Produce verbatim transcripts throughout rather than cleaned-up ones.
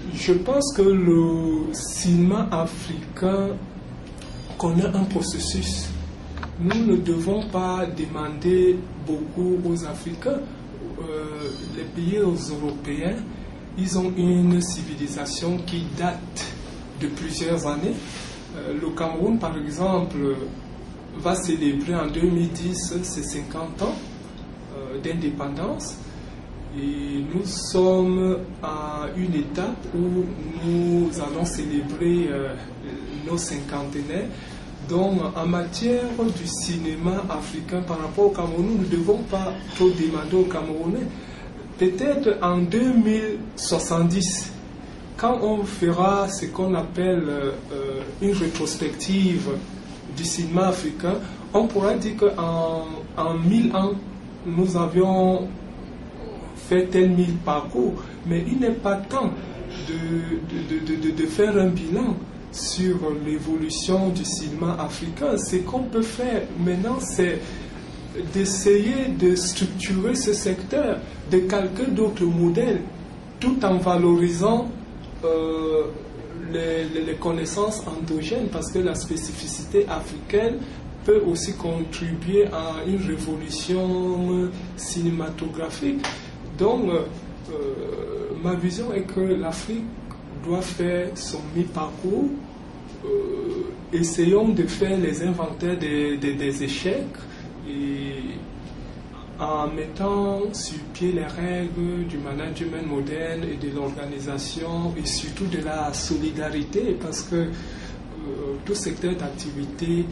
Je pense que le cinéma africain connaît un processus. Nous ne devons pas demander beaucoup aux Africains. Euh, les pays européens, ils ont une civilisation qui date de plusieurs années. Euh, le Cameroun, par exemple, va célébrer en deux mille dix ses cinquante ans euh, d'indépendance. Et nous sommes à une étape où nous allons célébrer euh, nos cinquantenaires. Donc, en matière du cinéma africain par rapport au Cameroun, nous ne devons pas trop demander aux Camerounais. Peut-être en deux mille soixante-dix, quand on fera ce qu'on appelle euh, une rétrospective du cinéma africain, on pourra dire qu'en en mille ans, nous avions fait tel mille parcours. Mais il n'est pas temps de, de, de, de, de faire un bilan sur l'évolution du cinéma africain. Ce qu'on peut faire maintenant, c'est d'essayer de structurer ce secteur, de calquer d'autres modèles, tout en valorisant euh, les, les, les connaissances endogènes, parce que la spécificité africaine peut aussi contribuer à une révolution cinématographique. Donc, euh, ma vision est que l'Afrique doit faire son mi-parcours. Euh, essayons de faire les inventaires des, des, des échecs et en mettant sur pied les règles du management moderne et de l'organisation et surtout de la solidarité, parce que euh, tout secteur d'activité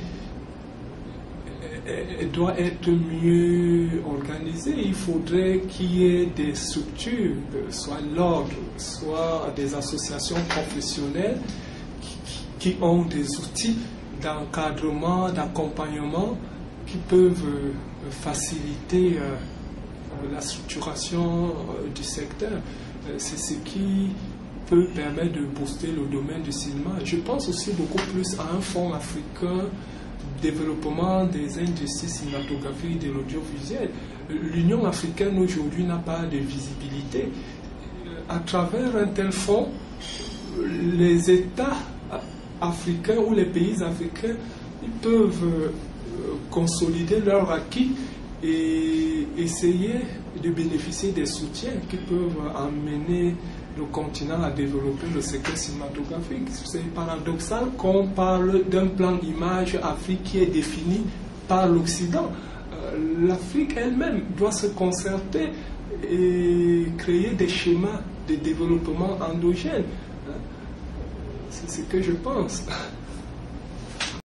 doit être mieux organisé. Il faudrait qu'il y ait des structures, soit l'ordre, soit des associations professionnelles qui, qui ont des outils d'encadrement, d'accompagnement qui peuvent faciliter la structuration du secteur. C'est ce qui peut permettre de booster le domaine du cinéma. Je pense aussi beaucoup plus à un fonds africain développement des industries cinématographiques et de l'audiovisuel. L'Union africaine aujourd'hui n'a pas de visibilité. À travers un tel fonds, les États africains ou les pays africains, ils peuvent consolider leur acquis et essayer de bénéficier des soutiens qui peuvent amener le continent à développer le secteur cinématographique. C'est paradoxal qu'on parle d'un plan image Afrique qui est défini par l'Occident. Euh, L'Afrique elle-même doit se concerter et créer des schémas de développement endogènes. C'est ce que je pense.